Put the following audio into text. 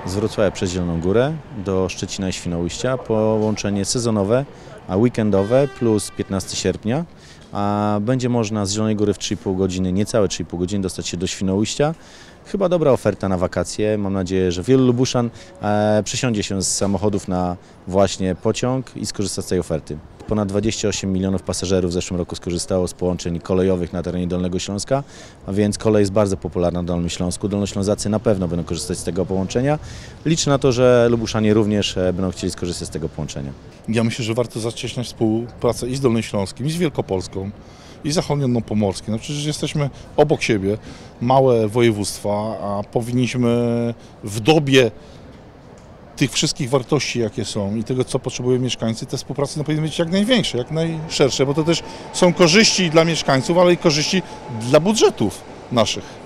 z Wrocławia przez Zieloną Górę do Szczecina i Świnoujścia, połączenie sezonowe, a weekendowe plus 15 sierpnia. A będzie można z Zielonej Góry w 3,5 godziny, niecałe 3,5 godziny dostać się do Świnoujścia. Chyba dobra oferta na wakacje. Mam nadzieję, że wielu Lubuszan przesiądzie się z samochodów na właśnie pociąg i skorzysta z tej oferty. Ponad 28 milionów pasażerów w zeszłym roku skorzystało z połączeń kolejowych na terenie Dolnego Śląska, a więc kolej jest bardzo popularna na Dolnym Śląsku. Dolnoślązacy na pewno będą korzystać z tego połączenia. Liczę na to, że Lubuszanie również będą chcieli skorzystać z tego połączenia. Ja myślę, że warto zacieśniać współpracę i z Dolnym Śląskim, i z Wielkopolską, i zachodniopomorskim. No przecież jesteśmy obok siebie, małe województwa, a powinniśmy w dobie tych wszystkich wartości, jakie są i tego, co potrzebują mieszkańcy, te współprace powinny być jak największe, jak najszersze, bo to też są korzyści dla mieszkańców, ale i korzyści dla budżetów naszych.